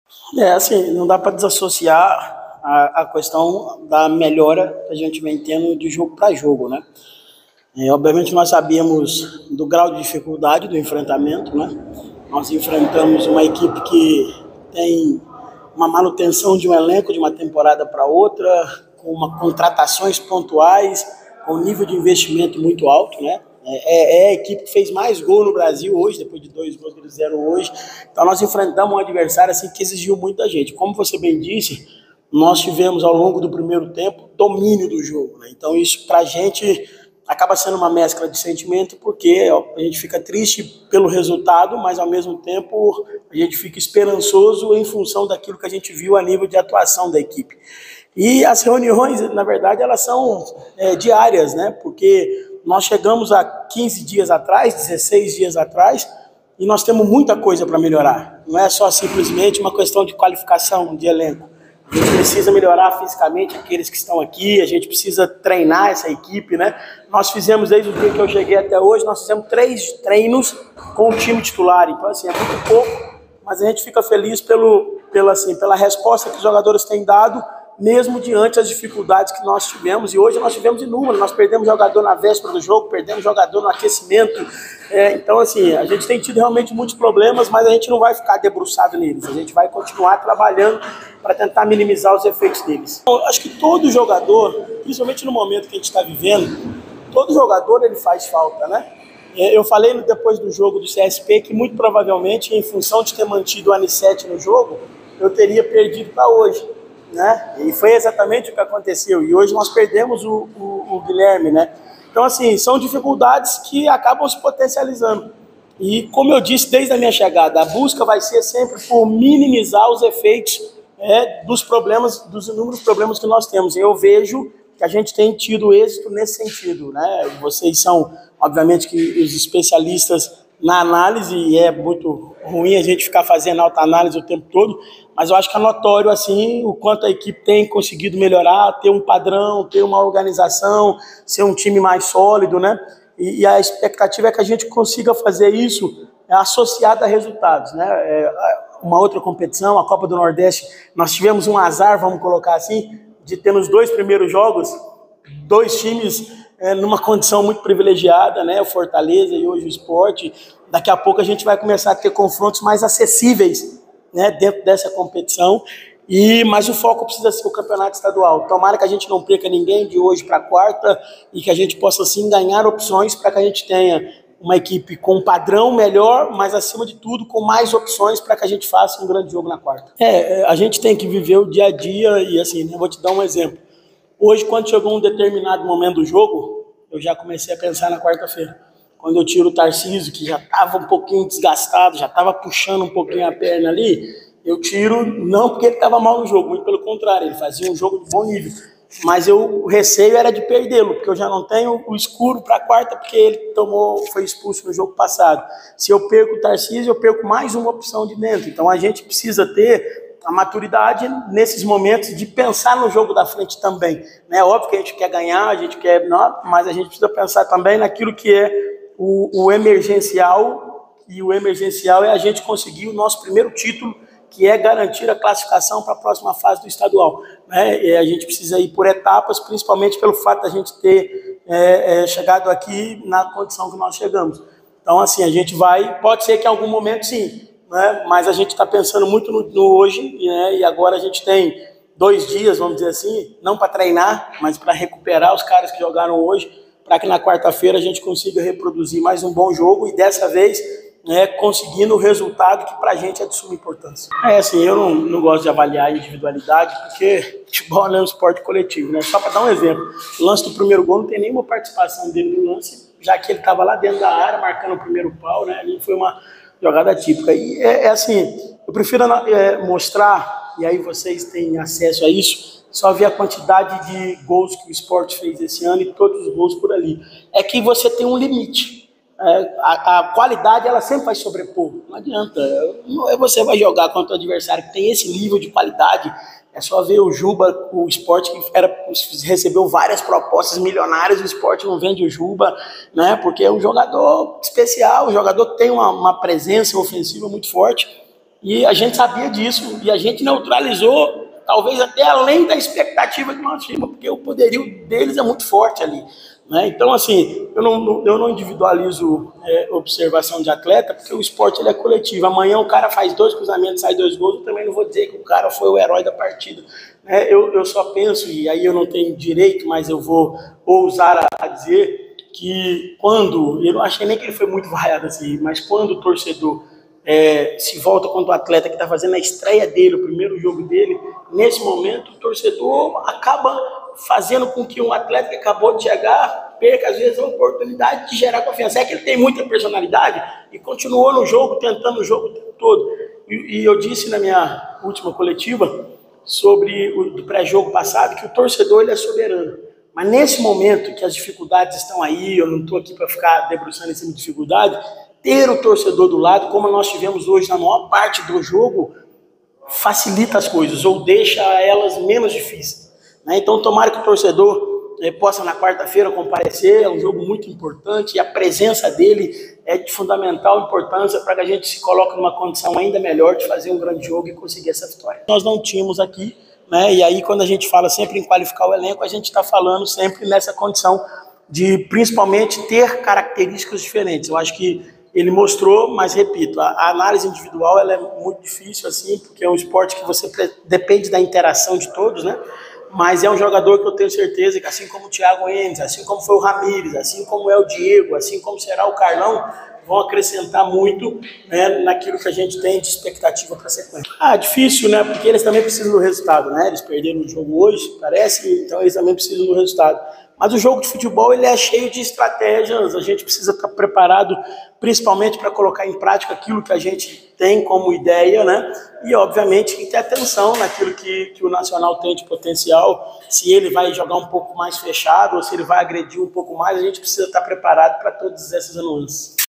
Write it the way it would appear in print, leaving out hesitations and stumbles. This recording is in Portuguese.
Assim, não dá para desassociar a questão da melhora que a gente vem tendo de jogo para jogo, né? Obviamente nós sabíamos do grau de dificuldade do enfrentamento, né? Nós enfrentamos uma equipe que tem uma manutenção de um elenco de uma temporada para outra, com contratações pontuais, com um nível de investimento muito alto, né? É a equipe que fez mais gol no Brasil hoje, depois de 2 gols que eles fizeram hoje. Então nós enfrentamos um adversário assim, que exigiu muito da gente. Como você bem disse, nós tivemos ao longo do primeiro tempo domínio do jogo, né? Então isso para a gente acaba sendo uma mescla de sentimento, porque a gente fica triste pelo resultado, mas ao mesmo tempo a gente fica esperançoso em função daquilo que a gente viu a nível de atuação da equipe. E as reuniões, na verdade, elas são diárias, né? Porque nós chegamos há 15 dias atrás, 16 dias atrás, e nós temos muita coisa para melhorar. Não é só simplesmente uma questão de qualificação de elenco. A gente precisa melhorar fisicamente aqueles que estão aqui, a gente precisa treinar essa equipe, né? Nós fizemos, desde o dia que eu cheguei até hoje, nós fizemos 3 treinos com o time titular. Então, assim, é muito pouco, mas a gente fica feliz pela resposta que os jogadores têm dado, mesmo diante das dificuldades que nós tivemos. E hoje nós tivemos inúmeros, nós perdemos jogador na véspera do jogo, perdemos jogador no aquecimento. Então, assim, a gente tem tido realmente muitos problemas, mas a gente não vai ficar debruçado neles. A gente vai continuar trabalhando para tentar minimizar os efeitos deles. Eu acho que todo jogador, principalmente no momento que a gente está vivendo, todo jogador ele faz falta, né? Eu falei depois do jogo do CSP que muito provavelmente, em função de ter mantido o Anissete no jogo, eu teria perdido para hoje, né? E foi exatamente o que aconteceu. E hoje nós perdemos o Guilherme, né? Então, assim, são dificuldades que acabam se potencializando. E, como eu disse desde a minha chegada, a busca vai ser sempre por minimizar os efeitos dos problemas, dos inúmeros problemas que nós temos. E eu vejo que a gente tem tido êxito nesse sentido, né? Vocês são, obviamente, que os especialistas na análise, e é muito ruim a gente ficar fazendo autoanálise o tempo todo, mas eu acho que é notório, assim, o quanto a equipe tem conseguido melhorar, ter um padrão, ter uma organização, ser um time mais sólido, né? E a expectativa é que a gente consiga fazer isso associado a resultados, né? Uma outra competição, a Copa do Nordeste, nós tivemos um azar, vamos colocar assim, de ter nos 2 primeiros jogos, 2 times numa condição muito privilegiada, né? O Fortaleza e hoje o Sport. Daqui a pouco a gente vai começar a ter confrontos mais acessíveis, né, dentro dessa competição, mas o foco precisa ser o campeonato estadual. Tomara que a gente não perca ninguém de hoje para quarta e que a gente possa, sim, ganhar opções para que a gente tenha uma equipe com um padrão melhor, mas, acima de tudo, com mais opções para que a gente faça um grande jogo na quarta. A gente tem que viver o dia a dia e, assim, eu vou te dar um exemplo. Hoje, quando chegou um determinado momento do jogo, eu já comecei a pensar na quarta-feira. Quando eu tiro o Tarcísio, que já estava um pouquinho desgastado, já estava puxando um pouquinho a perna ali, eu tiro, não porque ele estava mal no jogo, muito pelo contrário, ele fazia um jogo de bom nível. Mas o receio era de perdê-lo, porque eu já não tenho o escuro para a quarta, porque ele foi expulso no jogo passado. Se eu perco o Tarcísio, eu perco mais uma opção de dentro. Então a gente precisa ter a maturidade nesses momentos de pensar no jogo da frente também. É óbvio que a gente quer ganhar, a gente quer, não, mas a gente precisa pensar também naquilo que é o emergencial, e o emergencial é a gente conseguir o nosso primeiro título, que é garantir a classificação para a próxima fase do estadual, né? E a gente precisa ir por etapas, principalmente pelo fato da gente ter chegado aqui na condição que nós chegamos. Então, assim, a gente pode ser que em algum momento sim, né? Mas a gente está pensando muito no hoje, né? E agora a gente tem 2 dias, vamos dizer assim, não para treinar, mas para recuperar os caras que jogaram hoje, para que na quarta-feira a gente consiga reproduzir mais um bom jogo e dessa vez conseguindo o resultado que para a gente é de suma importância. Assim, eu não gosto de avaliar a individualidade, porque futebol não é um esporte coletivo, né? Só para dar um exemplo, o lance do primeiro gol não tem nenhuma participação dele no lance, já que ele estava lá dentro da área marcando o primeiro pau, né? Ali foi uma jogada típica. E assim, eu prefiro mostrar, e aí vocês têm acesso a isso, só ver a quantidade de gols que o Sport fez esse ano e todos os gols por ali. É que você tem um limite. A qualidade ela sempre vai sobrepor. Não adianta. Você vai jogar contra o adversário que tem esse nível de qualidade. É só ver o Juba, o Sport que recebeu várias propostas milionárias, o Sport não vende o Juba, né? Porque é um jogador especial, um jogador que tem uma presença ofensiva muito forte. E a gente sabia disso, e a gente neutralizou, talvez até além da expectativa que nós tínhamos, porque o poderio deles é muito forte ali. Né? Então, assim, eu não individualizo observação de atleta, porque o esporte ele é coletivo. Amanhã o cara faz 2 cruzamentos, sai 2 gols, eu também não vou dizer que o cara foi o herói da partida. Né? Eu só penso, e aí eu não tenho direito, mas eu vou ousar a dizer que quando, eu não achei nem que ele foi muito vaiado assim, mas quando o torcedor se volta contra o atleta que está fazendo a estreia dele, o primeiro jogo dele, nesse momento o torcedor acaba fazendo com que um atleta que acabou de chegar perca, às vezes, a oportunidade de gerar confiança. É que ele tem muita personalidade e continuou no jogo, tentando o jogo o tempo todo. E eu disse na minha última coletiva, sobre o pré-jogo passado, que o torcedor ele é soberano. Mas nesse momento que as dificuldades estão aí, eu não estou aqui para ficar debruçando em cima de dificuldade, ter o torcedor do lado, como nós tivemos hoje na maior parte do jogo, facilita as coisas ou deixa elas menos difíceis. Né? Então, tomara que o torcedor possa na quarta-feira comparecer, é um jogo muito importante e a presença dele é de fundamental importância para que a gente se coloque numa condição ainda melhor de fazer um grande jogo e conseguir essa vitória. Nós não tínhamos aqui, né? E aí quando a gente fala sempre em qualificar o elenco, a gente está falando sempre nessa condição de principalmente ter características diferentes. Eu acho que ele mostrou, mas repito, a análise individual ela é muito difícil assim, porque é um esporte que você depende da interação de todos, né? Mas é um jogador que eu tenho certeza que, assim como o Thiago Enes, assim como foi o Ramires, assim como é o Diego, assim como será o Carlão, vão acrescentar muito, né, naquilo que a gente tem de expectativa para a sequência. Difícil, né? Porque eles também precisam do resultado, né? Eles perderam o jogo hoje, parece, então eles também precisam do resultado. Mas o jogo de futebol ele é cheio de estratégias, a gente precisa estar preparado principalmente para colocar em prática aquilo que a gente tem como ideia, né? E obviamente tem que ter atenção naquilo que o Nacional tem de potencial, se ele vai jogar um pouco mais fechado ou se ele vai agredir um pouco mais, a gente precisa estar preparado para todas essas nuances.